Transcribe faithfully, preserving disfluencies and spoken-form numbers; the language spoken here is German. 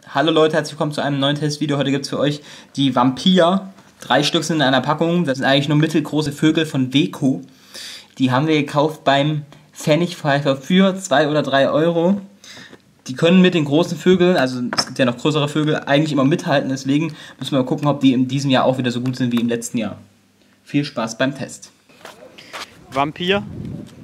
Hallo Leute, herzlich willkommen zu einem neuen Testvideo. Heute gibt es für euch die Vampir. Drei Stück sind in einer Packung. Das sind eigentlich nur mittelgroße Vögel von Weco. Die haben wir gekauft beim Pfennigpfeifer für zwei oder drei Euro. Die können mit den großen Vögeln, also es gibt ja noch größere Vögel, eigentlich immer mithalten. Deswegen müssen wir mal gucken, ob die in diesem Jahr auch wieder so gut sind wie im letzten Jahr. Viel Spaß beim Test. Vampir